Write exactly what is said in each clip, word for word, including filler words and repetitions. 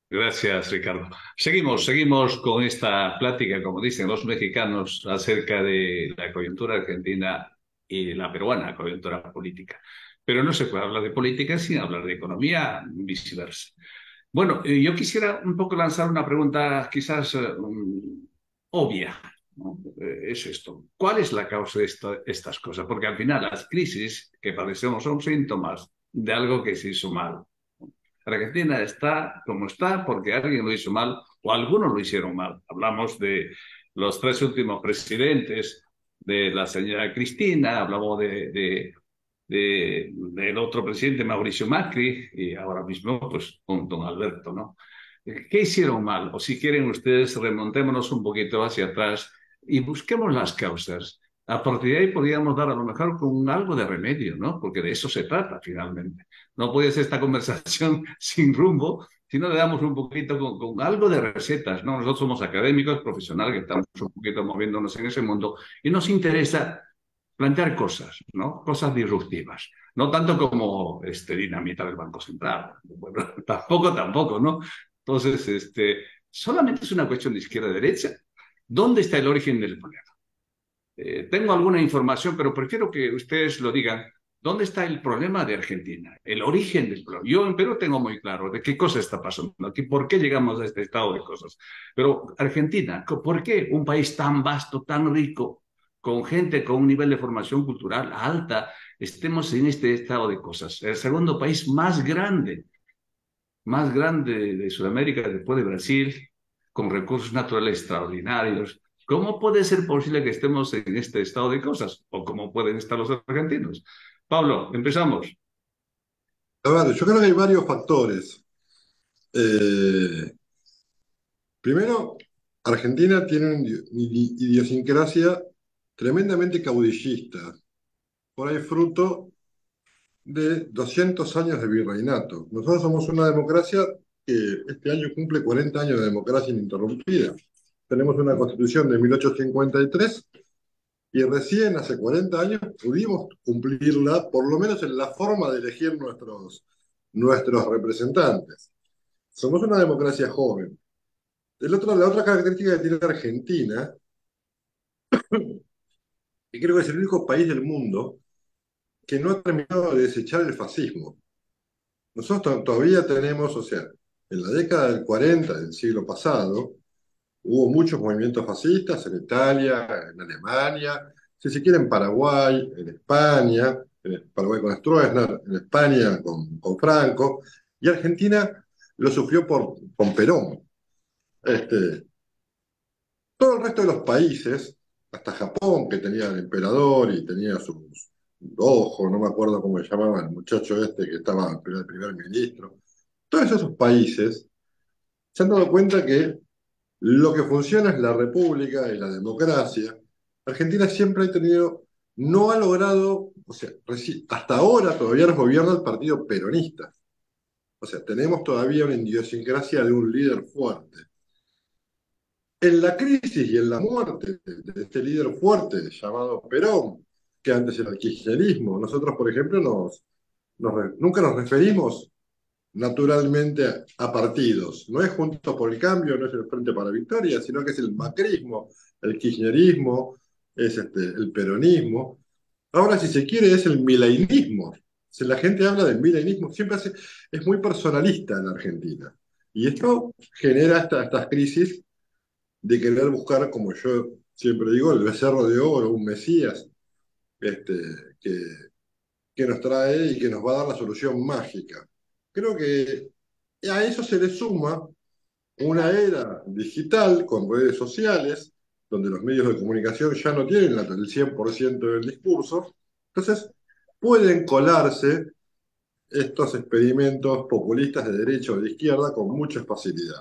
Gracias, Ricardo. Seguimos, seguimos con esta plática, como dicen los mexicanos, acerca de la coyuntura argentina y la peruana, coyuntura política. Pero no se puede hablar de política sin hablar de economía, viceversa. Bueno, eh, yo quisiera un poco lanzar una pregunta quizás eh, um, obvia, ¿no? Eh, es esto. ¿Cuál es la causa de esta- estas cosas? Porque al final las crisis que padecemos son síntomas de algo que se hizo mal. Argentina está como está porque alguien lo hizo mal o algunos lo hicieron mal. Hablamos de los tres últimos presidentes, de la señora Cristina, hablamos de, de, de- del otro presidente Mauricio Macri y ahora mismo pues con don Alberto, ¿no? ¿Qué hicieron mal? O si quieren ustedes, remontémonos un poquito hacia atrás y busquemos las causas. A partir de ahí podríamos dar a lo mejor con algo de remedio, ¿no? Porque de eso se trata finalmente. No puede ser esta conversación sin rumbo si no le damos un poquito con, con algo de recetas, ¿no? Nosotros somos académicos, profesionales, que estamos un poquito moviéndonos en ese mundo y nos interesa plantear cosas, ¿no? Cosas disruptivas. No tanto como este, dinamitar el Banco Central. Bueno, tampoco, tampoco, ¿no? Entonces, este, solamente es una cuestión de izquierda-derecha. ¿Dónde está el origen del problema? Eh, tengo alguna información, pero prefiero que ustedes lo digan. ¿Dónde está el problema de Argentina? El origen del problema. Yo en Perú tengo muy claro de qué cosa está pasando aquí, por qué llegamos a este estado de cosas. Pero Argentina, ¿por qué un país tan vasto, tan rico, con gente con un nivel de formación cultural alta, estemos en este estado de cosas? El segundo país más grande, más grande de Sudamérica después de Brasil, con recursos naturales extraordinarios. ¿Cómo puede ser posible que estemos en este estado de cosas? ¿O cómo pueden estar los argentinos? Pablo, empezamos. A ver, yo creo que hay varios factores. Eh, Primero, Argentina tiene una idi- idiosincrasia tremendamente caudillista, por ahí fruto de doscientos años de virreinato. Nosotros somos una democracia que este año cumple cuarenta años de democracia ininterrumpida. Tenemos una constitución de mil ochocientos cincuenta y tres y recién hace cuarenta años pudimos cumplirla, por lo menos en la forma de elegir nuestros, nuestros representantes. Somos una democracia joven. El otro, la otra característica que tiene Argentina, y creo que es el único país del mundo que no ha terminado de desechar el fascismo. Nosotros to- todavía tenemos, o sea, en la década del cuarenta del siglo pasado, hubo muchos movimientos fascistas en Italia, en Alemania, si se quiere en Paraguay, en España, en Paraguay con Stroessner, en España con, con Franco, y Argentina lo sufrió por, con Perón. Este, Todo el resto de los países, hasta Japón, que tenía el emperador y tenía sus ojos, no me acuerdo cómo se llamaba el muchacho este que estaba el primer, primer ministro, todos esos países se han dado cuenta que lo que funciona es la república y la democracia. Argentina siempre ha tenido, no ha logrado, o sea, reci- hasta ahora todavía nos gobierna el partido peronista. O sea, tenemos todavía una idiosincrasia de un líder fuerte. En la crisis y en la muerte de este líder fuerte llamado Perón, que antes era el kirchnerismo, nosotros, por ejemplo, nos, nos re- nunca nos referimos naturalmente a, a partidos. No es Juntos por el Cambio, no es el Frente para la Victoria, sino que es el macrismo, el kirchnerismo, es este, el peronismo. Ahora, si se quiere, es el mileinismo. Si la gente habla del mileinismo, siempre hace- es muy personalista en la Argentina. Y esto genera esta- estas crisis de querer buscar, como yo siempre digo, el becerro de oro, un Mesías, este, que, que nos trae y que nos va a dar la solución mágica. Creo que a eso se le suma una era digital con redes sociales, donde los medios de comunicación ya no tienen la- el cien por ciento del discurso, entonces pueden colarse estos experimentos populistas de derecha o de izquierda con mucha facilidad.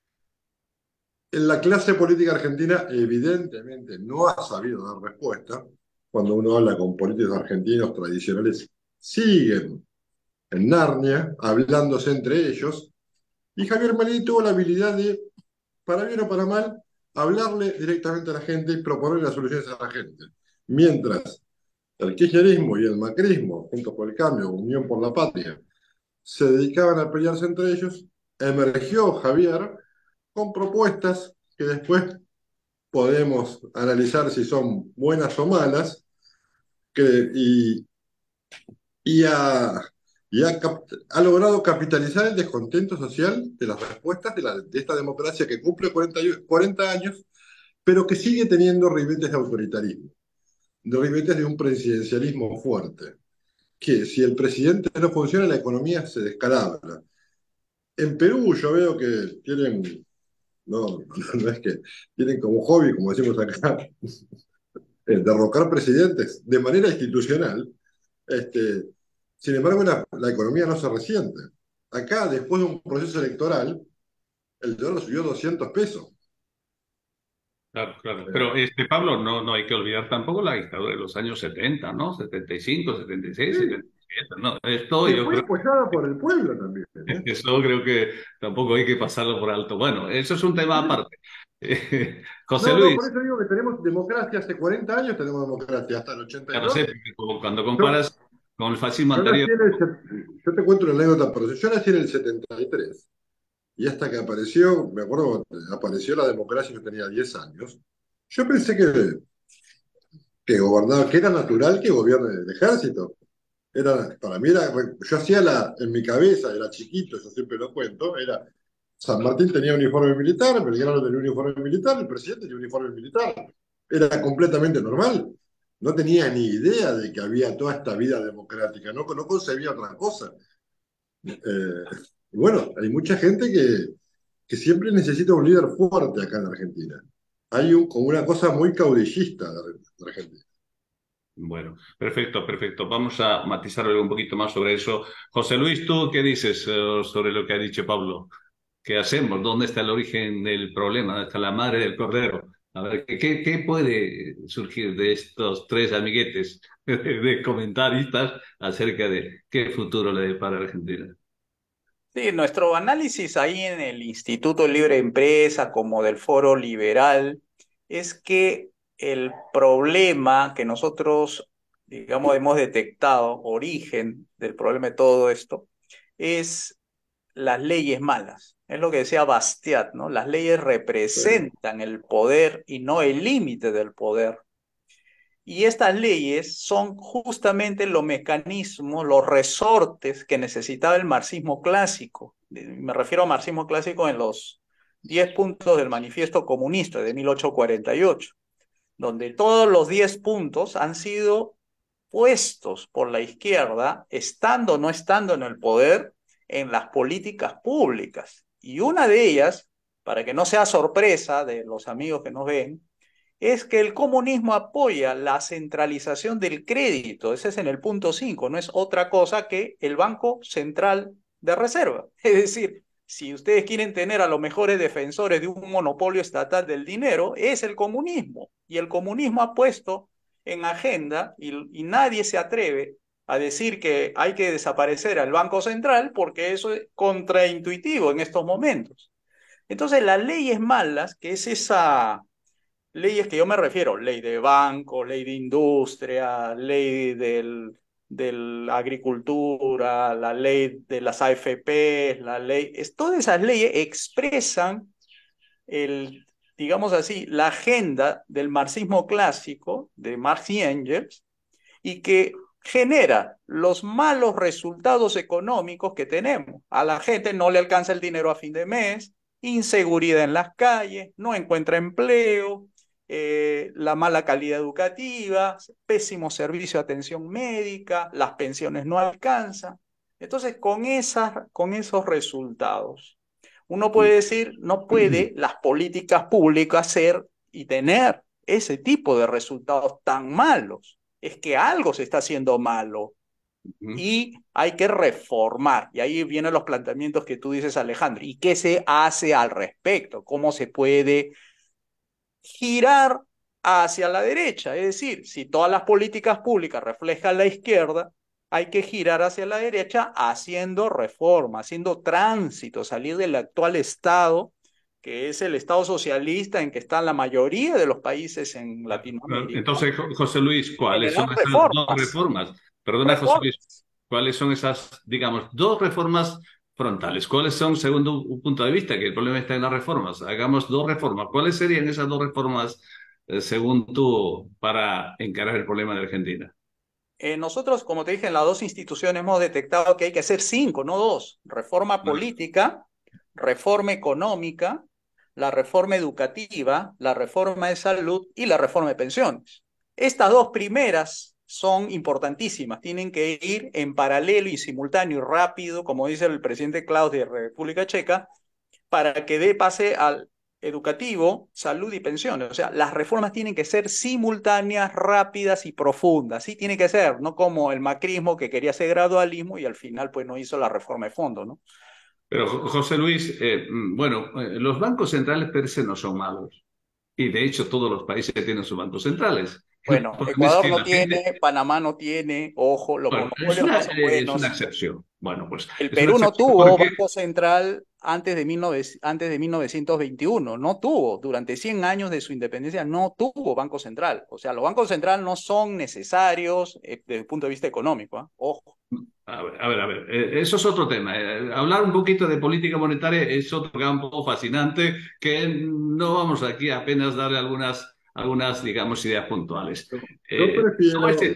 En la clase política argentina evidentemente no ha sabido dar respuesta. Cuando uno habla con políticos argentinos tradicionales, siguen en Narnia, hablándose entre ellos, y Javier Milei tuvo la habilidad de, para bien o para mal, hablarle directamente a la gente y proponer las soluciones a la gente. Mientras el kirchnerismo y el macrismo, Juntos por el Cambio, Unión por la Patria, se dedicaban a pelearse entre ellos, emergió Javier con propuestas que después podemos analizar si son buenas o malas, que, y, y, ha, y ha, cap- ha logrado capitalizar el descontento social de las respuestas de, la- de esta democracia que cumple cuarenta y- cuarenta años, pero que sigue teniendo ribetes de autoritarismo, de ribetes de un presidencialismo fuerte, que si el presidente no funciona, la economía se descalabra. En Perú yo veo que tienen, no, no es que tienen como hobby, como decimos acá, eh, derrocar presidentes de manera institucional. Este, sin embargo, la, la economía no se resiente. Acá, después de un proceso electoral, el dólar subió doscientos pesos. Claro, claro. Pero Eh, este Pablo, no, no hay que olvidar tampoco la dictadura de los años setenta, ¿no? setenta y cinco, setenta y seis, sí, setenta y siete, ¿no? Esto que yo fue creo, apoyada por el pueblo también, ¿eh? eso creo que tampoco hay que pasarlo por alto. Bueno, eso es un tema Sí. aparte. Eh, José No, no, por Luis, eso digo que tenemos democracia hace cuarenta años, tenemos democracia hasta el ya lo sé, ochenta y dos. porque como cuando Yo, comparas con el fascismo yo nací anterior, en el, set- yo te cuento una anécdota, pero yo nací en el setenta y tres. Y hasta que apareció, me acuerdo, apareció la democracia, yo tenía diez años. Yo pensé que, que gobernaba, que era natural que gobierne el ejército. Era, para mí era, yo hacía la, en mi cabeza, era chiquito, yo siempre lo cuento, era, San Martín tenía uniforme militar, Belgrano tenía uniforme militar, el presidente tenía uniforme militar. Era completamente normal. No tenía ni idea de que había toda esta vida democrática, no, no concebía otra cosa. Eh, y bueno, hay mucha gente que, que siempre necesita un líder fuerte acá en Argentina. Hay un, como una cosa muy caudillista de, de Argentina. bueno, perfecto, perfecto. Vamos a matizar algo un poquito más sobre eso. José Luis, ¿tú qué dices eh, sobre lo que ha dicho Pablo? ¿Qué hacemos? ¿Dónde está el origen del problema? ¿Dónde está la madre del cordero? A ver, ¿qué, qué qué puede surgir de estos tres amiguetes de comentaristas acerca de qué futuro le depara a Argentina? Sí, nuestro análisis ahí en el Instituto Libre de Empresa, como del Foro Liberal, es que el problema que nosotros, digamos, hemos detectado, origen del problema de todo esto, es las leyes malas. Es lo que decía Bastiat, ¿no? Las leyes Sí. representan el poder y no el límite del poder. Y estas leyes son justamente los mecanismos, los resortes que necesitaba el marxismo clásico. Me refiero a marxismo clásico en los diez puntos del Manifiesto Comunista de mil ochocientos cuarenta y ocho, donde todos los diez puntos han sido puestos por la izquierda, estando o no estando en el poder, en las políticas públicas. Y una de ellas, para que no sea sorpresa de los amigos que nos ven, es que el comunismo apoya la centralización del crédito. Ese es en el punto cinco, no es otra cosa que el Banco Central de Reserva. Es decir, si ustedes quieren tener a los mejores defensores de un monopolio estatal del dinero, es el comunismo. Y el comunismo ha puesto en agenda y, y nadie se atreve a decir que hay que desaparecer al Banco Central porque eso es contraintuitivo en estos momentos. Entonces, las leyes malas, que es esa leyes que yo me refiero, ley de banco, ley de industria, ley del, de la agricultura, la ley de las A F P, la ley, es, todas esas leyes expresan el, digamos así, la agenda del marxismo clásico, de Marx y Engels, y que genera los malos resultados económicos que tenemos. A la gente no le alcanza el dinero a fin de mes, inseguridad en las calles, no encuentra empleo, eh, la mala calidad educativa, pésimo servicio de atención médica, las pensiones no alcanzan. Entonces, con, esas, con esos resultados, uno puede decir, no puede las políticas públicas ser y tener ese tipo de resultados tan malos. Es que algo se está haciendo malo ¿Mm? y hay que reformar. Y ahí vienen los planteamientos que tú dices, Alejandro. ¿Y qué se hace al respecto? ¿Cómo se puede girar hacia la derecha? Es decir, si todas las políticas públicas reflejan la izquierda, hay que girar hacia la derecha haciendo reforma, haciendo tránsito, salir del actual estado, que es el estado socialista en que están la mayoría de los países en Latinoamérica, Entonces, Jo- José Luis, ¿cuáles son generar esas dos reformas, reformas? Perdona, José Luis, reformas. ¿cuáles son esas, digamos, dos reformas frontales. ¿Cuáles son, según tu punto de vista, que el problema está en las reformas? Hagamos dos reformas. ¿Cuáles serían esas dos reformas, eh, según tú, para encarar el problema de Argentina? Eh, nosotros, como te dije, en las dos instituciones hemos detectado que hay que hacer cinco, no dos. Reforma Bueno, política, reforma económica, la reforma educativa, la reforma de salud y la reforma de pensiones. Estas dos primeras son importantísimas, tienen que ir en paralelo y simultáneo y rápido, como dice el presidente Klaus de República Checa, para que dé pase al educativo, salud y pensiones. O sea, las reformas tienen que ser simultáneas, rápidas y profundas. Sí tiene que ser, no como el macrismo que quería hacer gradualismo y al final pues no hizo la reforma de fondo, ¿no? pero Jo- José Luis, eh, mm, bueno, eh, los bancos centrales per se no son malos. Y de hecho todos los países tienen sus bancos centrales. El Bueno, problema es Ecuador que no la gente, tiene, Panamá no tiene, ojo, los bueno, es monopolios no una, son eh, es una buenos. excepción. Bueno, pues El es una Perú no excepción tuvo porque, Banco Central antes de, mil novecientos, antes de mil novecientos veintiuno, no tuvo, durante cien años de su independencia no tuvo Banco Central. O sea, los bancos centrales no son necesarios eh, desde el punto de vista económico, ¿eh? Ojo. a ver, a ver, a ver, eh, eso es otro tema. Eh, hablar un poquito de política monetaria es otro campo fascinante que no vamos aquí a apenas darle algunas, algunas, digamos, ideas puntuales. Yo, yo Eh, sobre prefiero, este,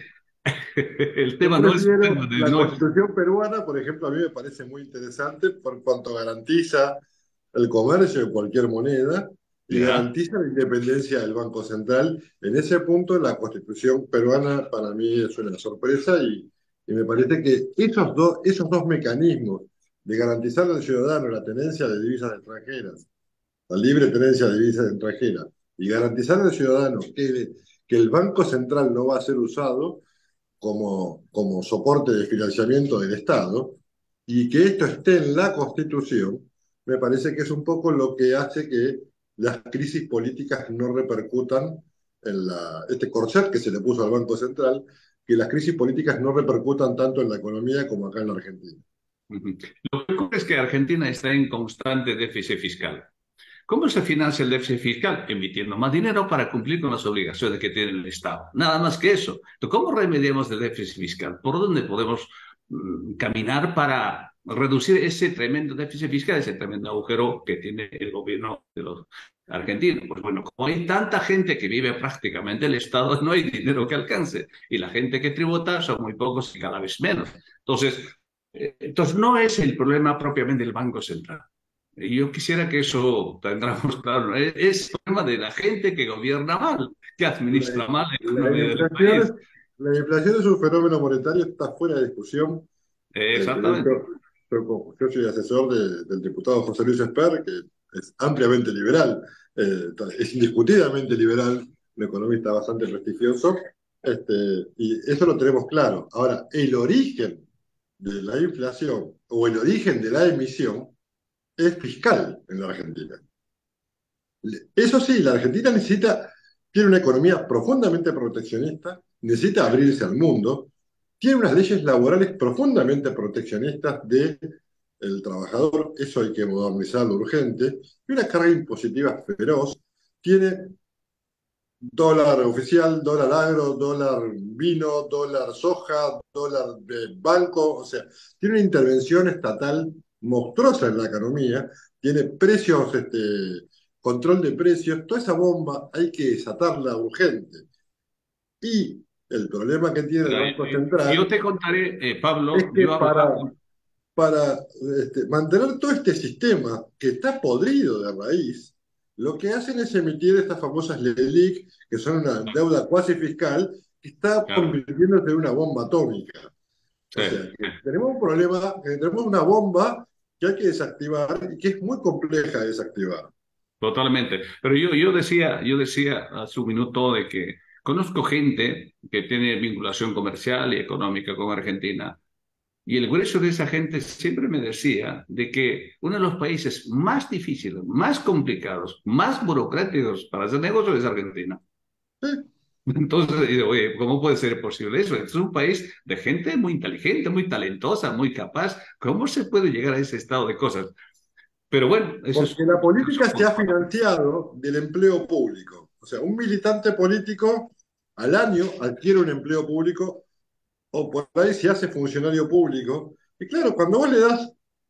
el yo tema no es un tema prefiero de la no. Constitución peruana, por ejemplo, a mí me parece muy interesante por cuanto garantiza el comercio de cualquier moneda y Ya. garantiza la independencia del Banco Central. En ese punto, la Constitución peruana para mí es una sorpresa y, y me parece que esos dos, esos dos mecanismos de garantizar al ciudadano la tenencia de divisas extranjeras, la libre tenencia de divisas extranjeras, y garantizar al ciudadano que, que el Banco Central no va a ser usado como, como soporte de financiamiento del Estado, y que esto esté en la Constitución, me parece que es un poco lo que hace que las crisis políticas no repercutan en la, este corset que se le puso al Banco Central, que las crisis políticas no repercutan tanto en la economía como acá en la Argentina. Ujú. Lo que ocurre es que Argentina está en constante déficit fiscal. ¿Cómo se financia el déficit fiscal? Emitiendo más dinero para cumplir con las obligaciones que tiene el Estado. Nada más que eso. Entonces, ¿cómo remediamos el déficit fiscal? ¿Por dónde podemos mm, caminar para reducir ese tremendo déficit fiscal, ese tremendo agujero que tiene el gobierno de los argentinos? Pues bueno, como hay tanta gente que vive prácticamente el Estado, no hay dinero que alcance. Y la gente que tributa son muy pocos y cada vez menos. Entonces, eh, entonces no es el problema propiamente del Banco Central. Y yo quisiera que eso tengamos claro. Es, es el problema de la gente que gobierna mal, que La, administra mal la la economía del inflación país. es, la inflación es un fenómeno monetario, está fuera de discusión. Eh, Eh, de exactamente. hecho, yo, yo soy asesor de- del diputado José Luis Esper, que es ampliamente liberal, eh, es indiscutidamente liberal, un economista bastante prestigioso, este, y eso lo tenemos claro. Ahora, el origen de la inflación o el origen de la emisión es fiscal en la Argentina. Eso sí, la Argentina necesita, tiene una economía profundamente proteccionista, necesita abrirse al mundo, tiene unas leyes laborales profundamente proteccionistas del trabajador, eso hay que modernizarlo urgente, y una carga impositiva feroz, tiene dólar oficial, dólar agro, dólar vino, dólar soja, dólar de banco, o sea, tiene una intervención estatal monstruosa en la economía, tiene precios, este, control de precios, toda esa bomba hay que desatarla urgente. Y el problema que tiene el Mira, Banco yo Central te contaré, eh, es Pablo, que yo hablaba para, con... para este, mantener todo este sistema que está podrido de raíz, lo que hacen es emitir estas famosas LELIC, que son una deuda cuasi fiscal, que está Claro, convirtiéndose en una bomba atómica. sí. O sea, que tenemos un problema, que tenemos una bomba que hay que desactivar y que es muy compleja de desactivar. Totalmente. Pero yo, yo decía, yo decía hace un minuto de que conozco gente que tiene vinculación comercial y económica con Argentina. Y el grueso de esa gente siempre me decía de que uno de los países más difíciles, más complicados, más burocráticos para hacer negocios es Argentina. ¿Sí? Entonces, digo, oye, ¿cómo puede ser posible eso? Es un país de gente muy inteligente, muy talentosa, muy capaz. ¿Cómo se puede llegar a ese estado de cosas? Pero bueno, eso es Porque un la política caso se ha puntual. financiado del empleo público. O sea, un militante político al año adquiere un empleo público o por ahí se hace funcionario público. Y claro, cuando vos le das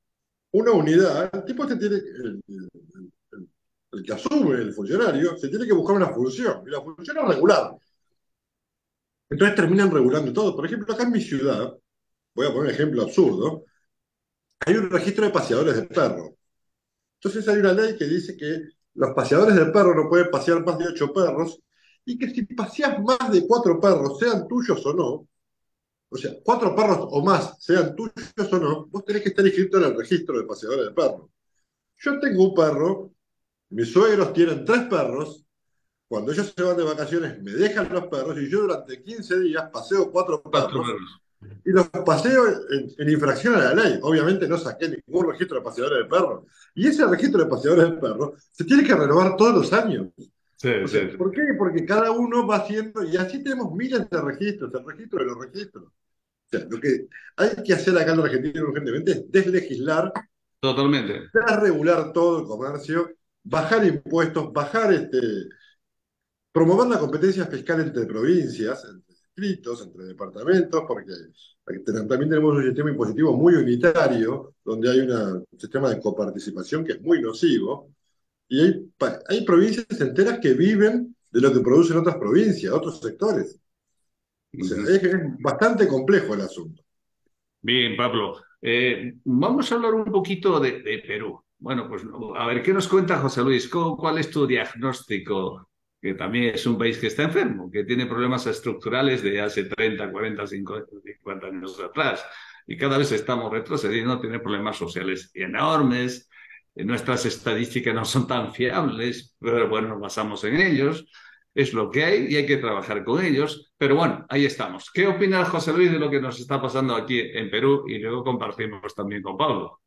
una unidad, el tipo se tiene, el, el- el- el que asume, el funcionario, se tiene que buscar una función, y la función es regular. Entonces terminan regulando todo. Por ejemplo, acá en mi ciudad, voy a poner un ejemplo absurdo, hay un registro de paseadores de perros. Entonces hay una ley que dice que los paseadores de perros no pueden pasear más de ocho perros y que si paseas más de cuatro perros, sean tuyos o no, o sea, cuatro perros o más, sean tuyos o no, vos tenés que estar inscrito en el registro de paseadores de perros. Yo tengo un perro, mis suegros tienen tres perros, cuando ellos se van de vacaciones me dejan los perros y yo durante quince días paseo cuatro Cuatro perros euros. y los paseo en, en infracción a la ley. Obviamente no saqué ningún registro de paseadores de perros. Y ese registro de paseadores de perros se tiene que renovar todos los años. Sí, O sí, sea, ¿por sí. qué? Porque cada uno va haciendo, y así tenemos miles de registros, el registro de los registros. O sea, lo que hay que hacer acá en la Argentina urgentemente es deslegislar, Totalmente. desregular todo el comercio, bajar impuestos, bajar este, promover la competencia fiscal entre provincias, entre distritos, entre departamentos, porque también tenemos un sistema impositivo muy unitario, donde hay una, un sistema de coparticipación que es muy nocivo, y hay, hay provincias enteras que viven de lo que producen otras provincias, otros sectores. O sea, Ujú. es, es bastante complejo el asunto. Bien, Pablo. Eh, vamos a hablar un poquito de, de Perú. Bueno, pues a ver, ¿qué nos cuenta José Luis? ¿Cómo- ¿Cuál es tu diagnóstico? Que también es un país que está enfermo, que tiene problemas estructurales de hace treinta, cuarenta, cincuenta años atrás. Y cada vez estamos retrocediendo, tiene problemas sociales enormes. Eh, Nuestras estadísticas no son tan fiables, pero bueno, nos basamos en ellos. Es lo que hay y hay que trabajar con ellos. Pero bueno, ahí estamos. ¿Qué opina José Luis de lo que nos está pasando aquí en Perú? Y luego compartimos también con Pablo.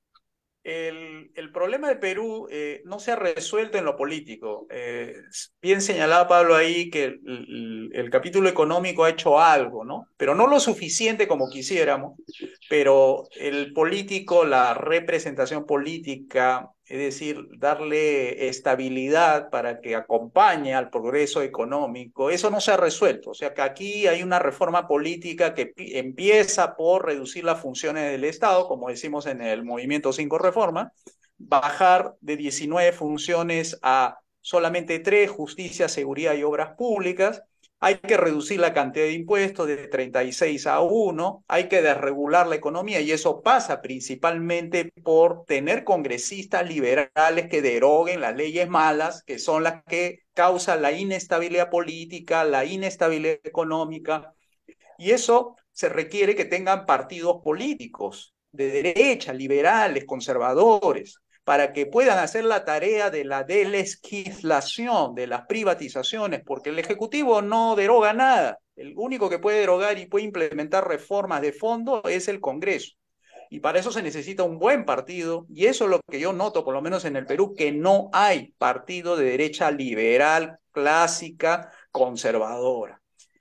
El, el problema de Perú eh, no se ha resuelto en lo político. Eh, bien señalaba Pablo ahí que el, el, el capítulo económico ha hecho algo, ¿no? Pero no lo suficiente como quisiéramos, pero el político, la representación política, es decir, darle estabilidad para que acompañe al progreso económico, eso no se ha resuelto. O sea que aquí hay una reforma política que empieza por reducir las funciones del Estado, como decimos en el Movimiento Cinco Reforma, bajar de diecinueve funciones a solamente tres: justicia, seguridad y obras públicas. Hay que reducir la cantidad de impuestos de treinta y seis a uno, hay que desregular la economía y eso pasa principalmente por tener congresistas liberales que deroguen las leyes malas, que son las que causan la inestabilidad política, la inestabilidad económica, y eso se requiere que tengan partidos políticos de derecha, liberales, conservadores, para que puedan hacer la tarea de la delegislación, de las privatizaciones, porque el Ejecutivo no deroga nada. El único que puede derogar y puede implementar reformas de fondo es el Congreso. Y para eso se necesita un buen partido, y eso es lo que yo noto, por lo menos en el Perú, que no hay partido de derecha liberal, clásica, conservadora.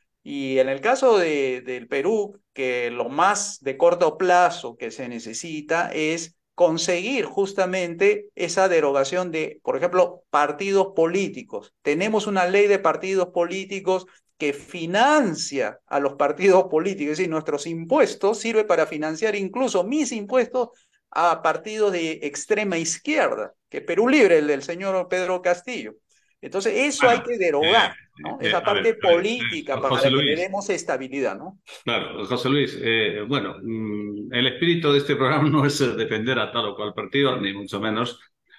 Y en el caso de, del Perú, que lo más de corto plazo que se necesita es conseguir justamente esa derogación de, por ejemplo, partidos políticos. Tenemos una ley de partidos políticos que financia a los partidos políticos, es decir, nuestros impuestos sirve para financiar incluso mis impuestos a partidos de extrema izquierda, que Perú Libre, el del señor Pedro Castillo. Entonces, eso hay Bueno, que eh, derogar, ¿no? eh, Esa a ver, parte a ver, política eh, José para que le Luis, demos estabilidad, ¿no? claro, José Luis, eh, bueno, mm, el espíritu de este programa no es eh, defender a tal o cual partido, ni mucho menos,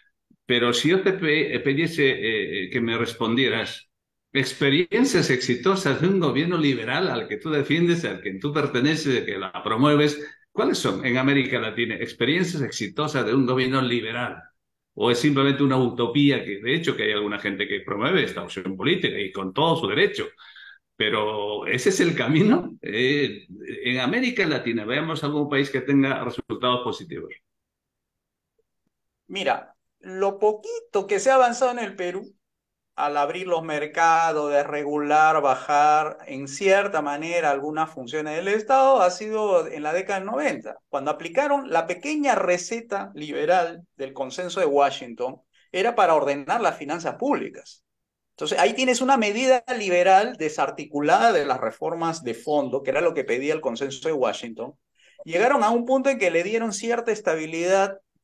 pero si yo te pe- pidiese eh, que me respondieras experiencias exitosas de un gobierno liberal al que tú defiendes, al que tú perteneces, al que la promueves, ¿cuáles son en América Latina experiencias exitosas de un gobierno liberal? ¿O es simplemente una utopía que, de hecho, que hay alguna gente que promueve esta opción política y con todo su derecho? Pero ese es el camino. Eh, en América Latina, veamos algún país que tenga resultados positivos. Mira, lo poquito que se ha avanzado en el Perú al abrir los mercados, de regular, bajar en cierta manera algunas funciones del Estado, ha sido en la década del noventa, cuando aplicaron la pequeña receta liberal del consenso de Washington, era para ordenar las finanzas públicas. Entonces, ahí tienes una medida liberal desarticulada de las reformas de fondo, que era lo que pedía el consenso de Washington. Llegaron a un punto en que le dieron cierta estabilidad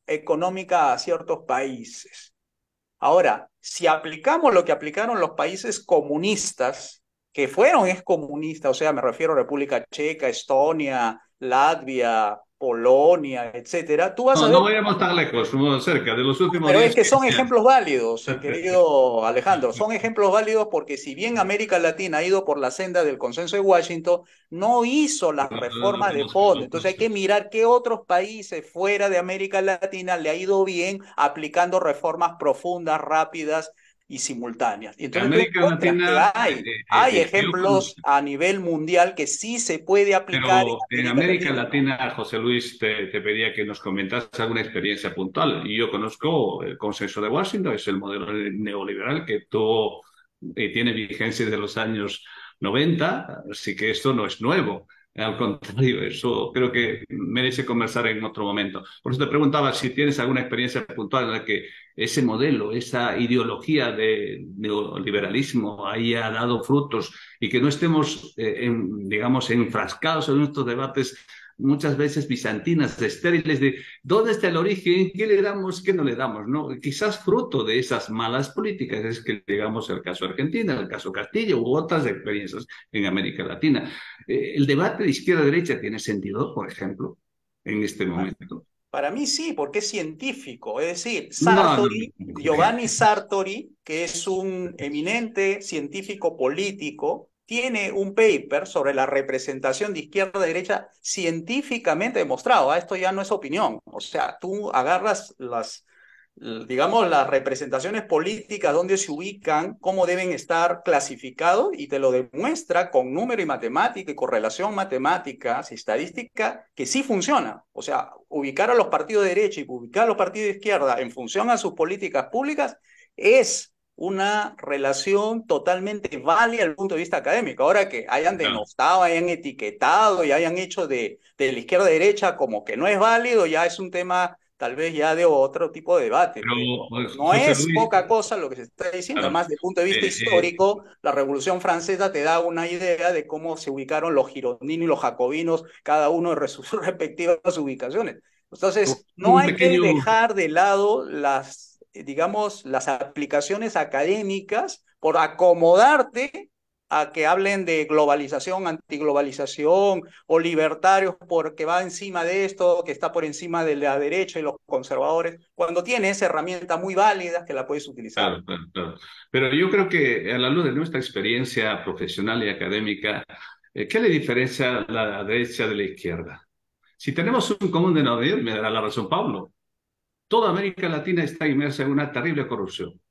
económica a ciertos países. Ahora, si aplicamos lo que aplicaron los países comunistas, que fueron excomunistas, o sea, me refiero a República Checa, Estonia, Latvia, Polonia, etcétera, tú vas No, a no ver. vayamos tan lejos, no, cerca de los últimos Pero es diez, que son quince años. ejemplos válidos, eh, querido Alejandro, son ejemplos válidos porque si bien América Latina ha ido por la senda del consenso de Washington, no hizo las reformas de fondo. Entonces hay que mirar qué otros países fuera de América Latina le ha ido bien aplicando reformas profundas, rápidas y simultáneas. Y En entonces tú América encuentras que Latina, hay, eh, eh, hay eh, yo ejemplos conozco, a nivel mundial que sí se puede aplicar en pero en América América Latina, ¿no? Latina, José Luis, te, te pedía que nos comentases alguna experiencia puntual. Y yo conozco el consenso de Washington, es el modelo neoliberal que tuvo y tiene vigencia desde los años noventa, así que esto no es nuevo. Al contrario, eso creo que merece conversar en otro momento. Por eso te preguntaba si tienes alguna experiencia puntual en la que ese modelo, esa ideología de neoliberalismo haya dado frutos y que no estemos, eh, en, digamos, enfrascados en nuestros debates muchas veces bizantinas, estériles, de dónde está el origen, qué le damos, qué no le damos, ¿no? Quizás fruto de esas malas políticas es que llegamos al caso Argentina, al caso Castillo u otras experiencias en América Latina. Eh, ¿El debate de izquierda-derecha tiene sentido, por ejemplo, en este momento? Para mí sí, porque es científico. Es decir, No, no, Sartori, no. Giovanni Sartori, que es un eminente científico político, tiene un paper sobre la representación de izquierda-derecha científicamente demostrado. Ah, esto ya no es opinión. O sea, tú agarras las, digamos, las representaciones políticas, dónde se ubican, cómo deben estar clasificados, y te lo demuestra con número y matemática y correlación matemática y estadística que sí funciona. O sea, ubicar a los partidos de derecha y ubicar a los partidos de izquierda en función a sus políticas públicas es una relación totalmente válida desde el punto de vista académico. Ahora que hayan Claro. denostado, hayan etiquetado y hayan hecho de, de la izquierda a derecha como que no es válido, ya es un tema tal vez ya de otro tipo de debate, Pero, pero pues, no José es Luis, poca cosa lo que se está diciendo. claro, Además, desde el punto de vista eh, eh, histórico, la Revolución Francesa te da una idea de cómo se ubicaron los girondinos y los jacobinos, cada uno de sus respectivas ubicaciones. Entonces, no un hay que pequeño. dejar de lado las, digamos, las aplicaciones académicas por acomodarte a que hablen de globalización, antiglobalización o libertarios porque va encima de esto, que está por encima de la derecha y los conservadores, cuando tienes herramientas muy válidas que la puedes utilizar. Claro, claro, claro. Pero yo creo que a la luz de nuestra experiencia profesional y académica, eh, ¿qué le diferencia la derecha de la izquierda? Si tenemos un común denominador, me dará la razón Pablo. Toda América Latina está inmersa en una terrible corrupción.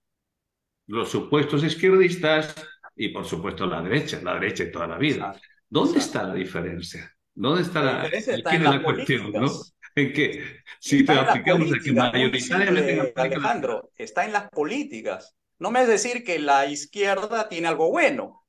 Los supuestos izquierdistas y, por supuesto, la derecha, la derecha de toda la vida. Exacto, ¿Dónde exacto. está la diferencia? ¿Dónde está La la, diferencia está quién en es las la cuestión, ¿no? políticas. ¿En qué? Si te Está en las aplicamos aquí políticas, muy mayoritariamente en simple, América Latina. Alejandro, está en las políticas. No me es decir que la izquierda tiene algo bueno,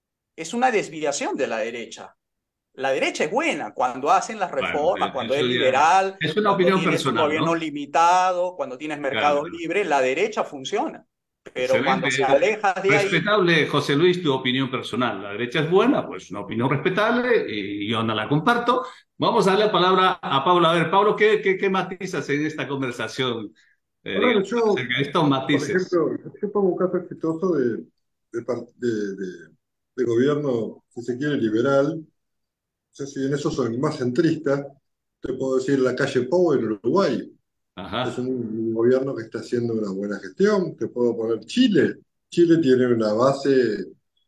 es una desviación de la derecha. La derecha es buena cuando hacen las Bueno, reformas, eh, cuando es eso ya liberal, es una cuando opinión tienes un personal, gobierno ¿no? limitado, cuando tienes Claro, mercado libre, la derecha funciona. Pero cuando excelente. se aleja de ahí, Respetable, José Luis, tu opinión personal. La derecha es buena, pues una opinión respetable y yo no la comparto. Vamos a darle la palabra a Pablo. A ver, Pablo, ¿qué, qué, qué matizas en esta conversación, eh, Bueno, digamos, yo, acerca de estos por matices? ejemplo, yo pongo un caso exitoso de, de, par- de- de- de gobierno, si se quiere, liberal. No sé si en eso soy más centrista. Te puedo decir la calle Pou en Uruguay. Es Ajá, un, un gobierno que está haciendo una buena gestión. Te puedo poner Chile. Chile tiene una base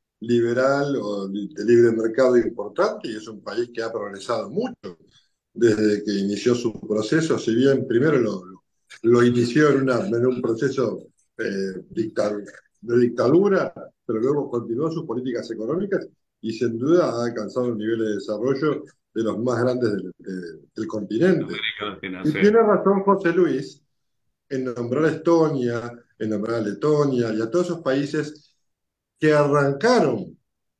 liberal o de libre mercado importante y es un país que ha progresado mucho desde que inició su proceso, si bien primero lo, lo, lo inició en, una, en, un proceso eh, dicta, de dictadura, pero luego continuó sus políticas económicas y sin duda ha alcanzado un nivel de desarrollo de los más grandes del, de, del continente. América Latina, Y sí. tiene razón José Luis en nombrar a Estonia, en nombrar a Letonia y a todos esos países que arrancaron,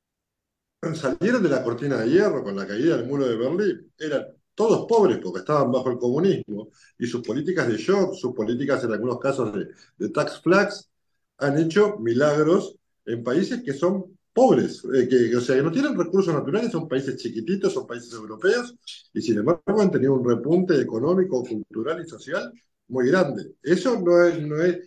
salieron de la cortina de hierro con la caída del muro de Berlín. Eran todos pobres porque estaban bajo el comunismo y sus políticas de shock, sus políticas en algunos casos de, de tax flags, han hecho milagros en países que son pobres, eh, que, o sea, que no tienen recursos naturales, son países chiquititos, son países europeos, y sin embargo han tenido un repunte económico, cultural y social muy grande. Eso no es, no es...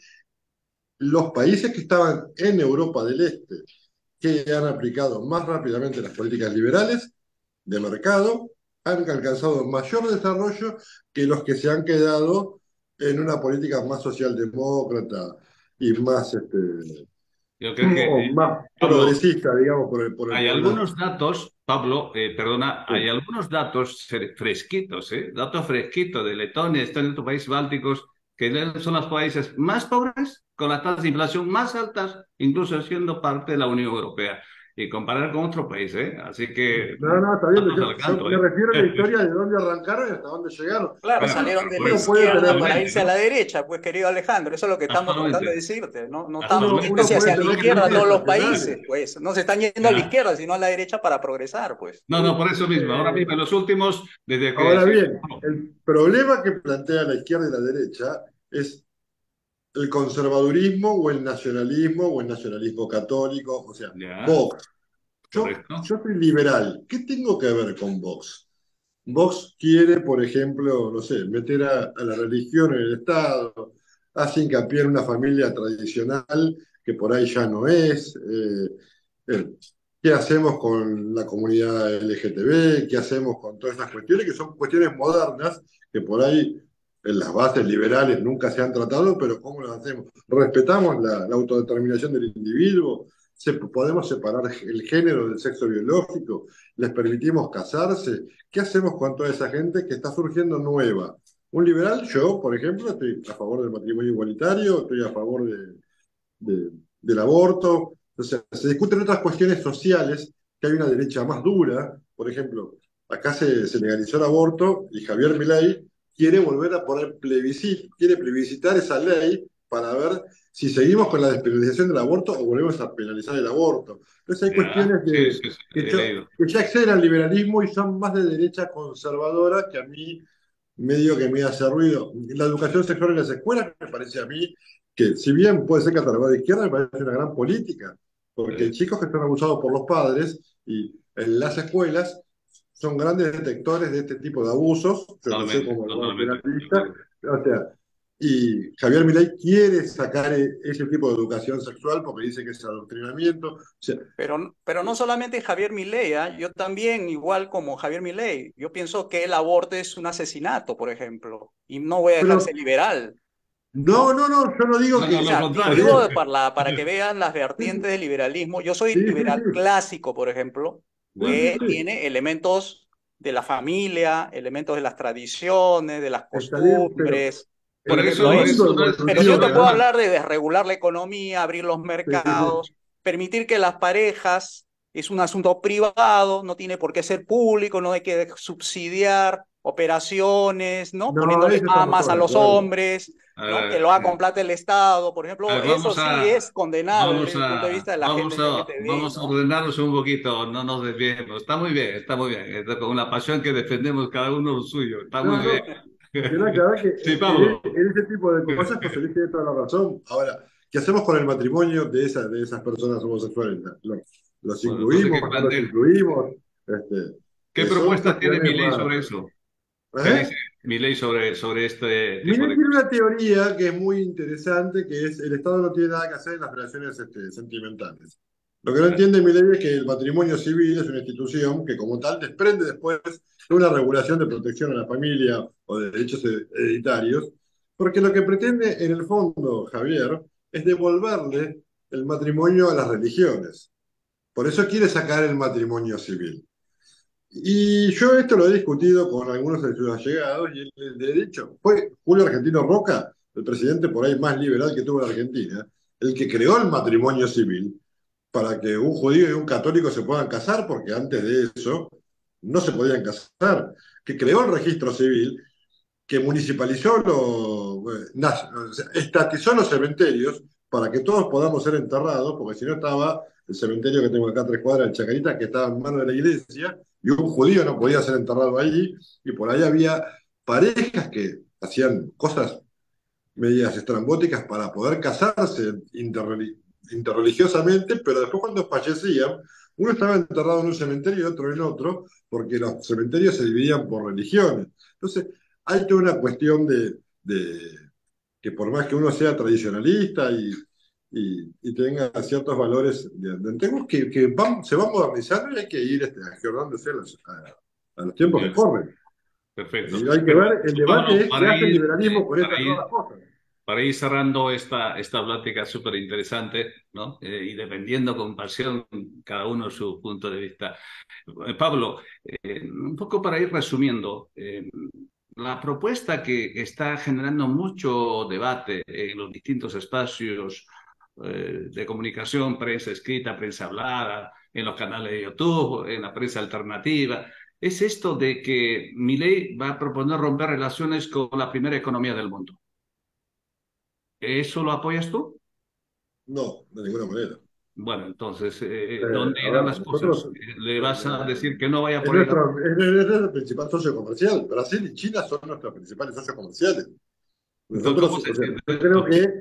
Los países que estaban en Europa del Este, que han aplicado más rápidamente las políticas liberales de mercado, han alcanzado mayor desarrollo que los que se han quedado en una política más socialdemócrata y más, este, Yo creo que, o eh, más Pablo, progresista, digamos, por el, por el, hay por el lado. algunos datos, Pablo, eh, perdona, hay Sí. algunos datos fre- fresquitos, ¿eh? Datos fresquitos de Letonia, están en estos países bálticos, que son los países más pobres, con las tasas de inflación más altas, incluso siendo parte de la Unión Europea. Y comparar con otro país, ¿eh? Así que, No, no, está bien. datos Yo, al yo canto, me ¿eh? refiero a la historia de dónde arrancaron y hasta dónde llegaron. Claro, Porque Claro, salieron de la uno puede izquierda tener, para absolutamente, irse a la ¿no? derecha, pues querido Alejandro, eso es lo que estamos tratando de Absolutamente, decirte, ¿no? No estamos uno, yendo uno absolutamente. hacia puede la tener izquierda crisis todos los estacionales. países, pues no se están yendo a la Ya. izquierda, sino a la derecha para progresar, pues. No, no, por eso mismo. Ahora mismo, en los últimos, desde que Ahora se... bien, el problema que plantea la izquierda y la derecha es el conservadurismo o el nacionalismo o el nacionalismo católico, o sea, Ya, Vox. Yo, correcto. yo soy liberal. ¿Qué tengo que ver con Vox? Vox quiere, por ejemplo, no sé, meter a, a la religión en el Estado, hace hincapié en una familia tradicional que por ahí ya no es. eh, eh, ¿Qué hacemos con la comunidad L G T B? ¿Qué hacemos con todas estas cuestiones que son cuestiones modernas que por ahí en las bases liberales nunca se han tratado, pero ¿cómo las hacemos? ¿Respetamos la, la autodeterminación del individuo? ¿Se, ¿Podemos separar el género del sexo biológico? ¿Les permitimos casarse? ¿Qué hacemos con toda esa gente que está surgiendo nueva? Un liberal, yo, por ejemplo, estoy a favor del matrimonio igualitario, estoy a favor de, de- del aborto. O sea, se discuten otras cuestiones sociales, que hay una derecha más dura. Por ejemplo, acá se, se legalizó el aborto y Javier Milei quiere volver a poner plebiscit, quiere plebiscitar esa ley para ver si seguimos con la despenalización del aborto o volvemos a penalizar el aborto. Entonces hay Ya, cuestiones sí, de, sí, sí, que, he yo- leído. que ya exceden al liberalismo y son más de derecha conservadora que a mí medio que me hace ruido. La educación sexual en las escuelas me parece a mí que, si bien puede ser catalogada de izquierda, me parece una gran política, porque hay Eh, chicos que están abusados por los padres y en las escuelas son grandes detectores de este tipo de abusos, yo lo sé totalmente, como abogado totalmente. De penalista, acuerdo. o sea, y Javier Milei quiere sacar e- ese tipo de educación sexual porque dice que es adoctrinamiento, o sea, Pero, pero no solamente Javier Milei, ¿ah? Yo también, igual como Javier Milei, yo pienso que el aborto es un asesinato, por ejemplo, y no voy a dejarse pero liberal, no, ¿no? no, no, yo no digo No, no, O que lo sea, di- está contrario. digo bien. para, la- para que vean las vertientes del liberalismo. Yo soy Sí, sí, liberal sí, clásico, por ejemplo, sí, sí, Bueno, que sí. tiene elementos de la familia, elementos de las tradiciones, de las Está bien, pero costumbres. por Por el, ejemplo, el eso, mundo eso. eso no es, Pero si eso yo no te evoluciona. es puedo mal. hablar de desregular la economía, abrir los Sí, sí, sí. mercados, permitir que las parejas es un asunto privado, no tiene por qué ser público, no hay que subsidiar operaciones, ¿no? No, Poniéndole eso más, estamos más todos a de los acuerdo. hombres, A ¿no? Que ver, lo haga con plata el Estado, por a ejemplo, ver, eso vamos sí a, es condenable vamos desde el punto de a, vista de la gente vamos a, L G T B I, vamos a ¿no? ordenarnos un poquito, no nos desviemos. Está muy bien, está muy bien. Está con la pasión que defendemos cada uno lo suyo. Está muy No, bien. no. Quiero aclarar que Sí, en, en- Pablo. en ese tipo de cosas José Luis tiene toda la razón. Ahora, ¿qué hacemos con el matrimonio de, esas de esas personas homosexuales? ¿Los, los Bueno, entonces, incluimos? ¿qué ¿No los plantea? incluimos? Este, ¿Qué eh, son propuestas tiene cuestiones mi ley más... sobre eso? ¿Qué dice ¿Eh? mi ley sobre, sobre este tipo Milei de tiene cosas? una teoría que es muy interesante, que es el Estado no tiene nada que hacer en las relaciones este, sentimentales. Lo que no Ya, entiende Milei es que el matrimonio civil es una institución que como tal desprende después de una regulación de protección a la familia o de derechos hereditarios, porque lo que pretende en el fondo Javier es devolverle el matrimonio a las religiones. Por eso quiere sacar el matrimonio civil. Y yo esto lo he discutido con algunos de sus allegados y les he dicho, fue Julio Argentino Roca, el presidente por ahí más liberal que tuvo la Argentina, el que creó el matrimonio civil para que un judío y un católico se puedan casar, porque antes de eso no se podían casar, que creó el registro civil, que municipalizó, lo, eh, nas- o sea, estatizó los cementerios para que todos podamos ser enterrados, porque si no estaba el cementerio que tengo acá a tres cuadras de Chacarita, que estaba en manos de la iglesia, y un judío no podía ser enterrado ahí, y por ahí había parejas que hacían cosas medidas estrambóticas para poder casarse interreli- interreligiosamente, pero después cuando fallecían, uno estaba enterrado en un cementerio y otro en otro, porque los cementerios se dividían por religiones. Entonces, hay toda una cuestión de, de que por más que uno sea tradicionalista y, y, y tenga ciertos valores, de, de- tenemos que, que vamos, se va modernizando y hay que ir este, ayornándose a los, a, a los tiempos que Ya, corren. perfecto. Y hay que Pero ver, el debate Pablo, es qué para hace el ir, liberalismo eh, con para estas nuevas ir cosas. Para ir cerrando esta, esta plática súper interesante, ¿no? Eh, y defendiendo con pasión cada uno su punto de vista. Eh, Pablo, eh, un poco para ir resumiendo, eh, la propuesta que está generando mucho debate en los distintos espacios eh, de comunicación, prensa escrita, prensa hablada, en los canales de YouTube, en la prensa alternativa, es esto de que Milei va a proponer romper relaciones con la primera economía del mundo. ¿Eso lo apoyas tú? No, de ninguna manera. Bueno, entonces, eh, Eh, ¿dónde a irán ver, las cosas? nosotros, ¿Le vas a eh, decir que no vaya es por ahí la... nuestro, es, es nuestro principal socio comercial. Brasil y China son nuestros principales socios comerciales. Entonces, ¿cómo Nosotros, se o sea, entiende yo creo esto? que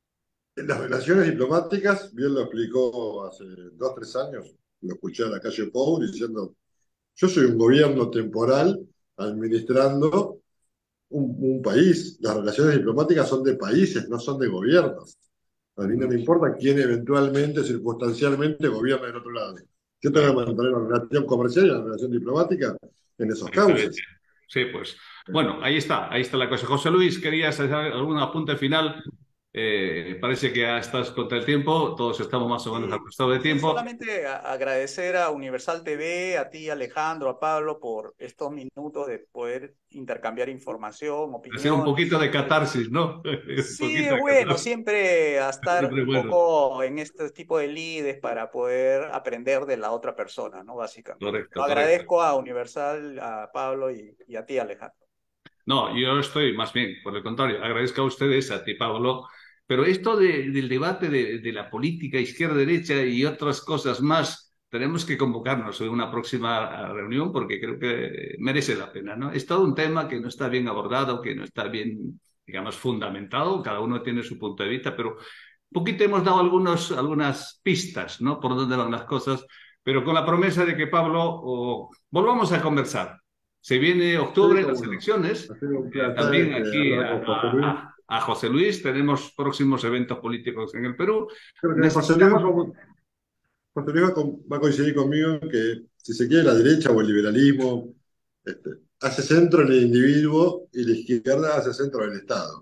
las relaciones diplomáticas, bien lo explicó hace dos, tres años, lo escuché a la calle Pou diciendo, yo soy un gobierno temporal administrando un, un país. Las relaciones diplomáticas son de países, no son de gobiernos. A mí no Ujú. me importa quién eventualmente, circunstancialmente, gobierna del otro lado. Yo tengo Claro, que mantener una relación comercial y una relación diplomática en esos excelente. cauces. Sí, pues, bueno, ahí está, ahí está la cosa. José Luis, ¿querías hacer algún apunte final? Eh, parece que ya estás contra el tiempo, todos estamos más o menos Sí, ajustados de sí, tiempo. solamente a- agradecer a Universal T V, a ti, Alejandro, a Pablo, por estos minutos de poder intercambiar información, Hacer un opiniones. poquito de Siempre, catarsis, ¿no? Un sí, poquito es de bueno, catarsis, siempre a estar siempre un bueno. poco en este tipo de lides para poder aprender de la otra persona, ¿no? Básicamente. Lo Correcto, correcto. agradezco a Universal, a Pablo y, y a ti, Alejandro. No, yo estoy más bien, por el contrario, agradezco a ustedes, a ti, Pablo, pero esto de- del debate de, de la política izquierda-derecha y otras cosas más, tenemos que convocarnos en una próxima reunión porque creo que merece la pena, ¿no? Es todo un tema que no está bien abordado, que no está bien, digamos, fundamentado, cada uno tiene su punto de vista, pero un poquito hemos dado algunos, algunas pistas, ¿no? Por dónde van las cosas, pero con la promesa de que, Pablo, o, volvamos a conversar. Se viene Sí, octubre, las cómo no. elecciones. Ha sido un Eh, placer también este, aquí hablar a, con José Luis. a- a José Luis tenemos próximos eventos políticos en el Perú. Creo que José Luis va, Necesitamos, como- José Luis va, con- va a coincidir conmigo en que si se quiere la derecha o el liberalismo este, hace centro en el individuo y la izquierda hace centro en el Estado.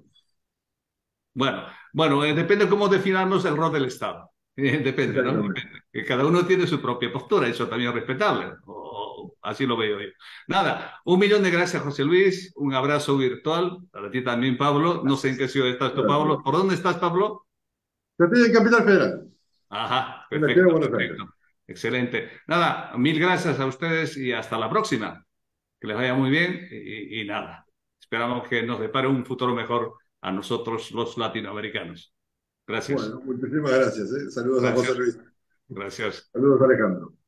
bueno, bueno, eh, depende cómo definamos el rol del Estado. Eh, depende, ¿no? Exactamente. Depende. Que cada uno tiene su propia postura, eso también es respetable. O, o así lo veo yo. Nada, un millón de gracias, José Luis. Un abrazo virtual. Para ti también, Pablo. No sé en qué ciudad estás tú, Gracias. Pablo. ¿Por dónde estás, Pablo? Yo estoy en Capital Federal, Ajá, en la ciudad perfecto, de Buenos Aires. perfecto. Excelente. Nada, mil gracias a ustedes y hasta la próxima. Que les vaya muy bien y, y nada. Esperamos que nos depare un futuro mejor a nosotros los latinoamericanos. Gracias. Bueno, muchísimas gracias. ¿eh? Saludos a José Gracias. Luis. Gracias. Saludos a Alejandro.